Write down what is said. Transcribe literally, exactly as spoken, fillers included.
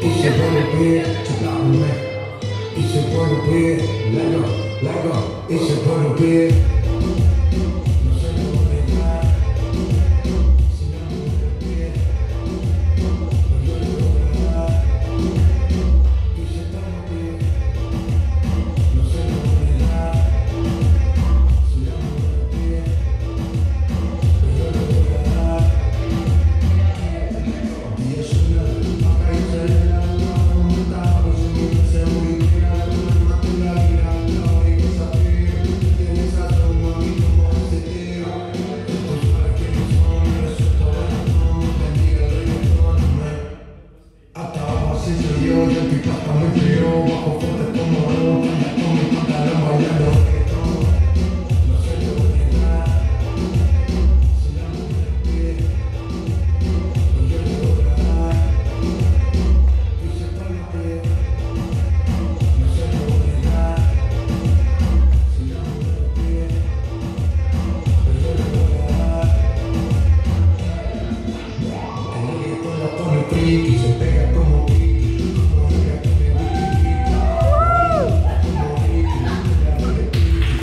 Y se pone pie, chupame. Y se pone pie, largo, largo. Y se pone pie. No se lo voy a dejar. Si no me pone pie, no yo le voy a dar. Y se pone pie. No se lo voy a dejar. Si no me pone pie, no yo le voy a dar. Y es una vaca y se le da una monta, pues en mi se muy tira, una matula y la la y que sabe, tienes a tu mami como se tira. Pues para que no son, eso todo no bendiga el reggaetón, man. Hasta abajo así soy yo, yo estoy plata muy frío, bajo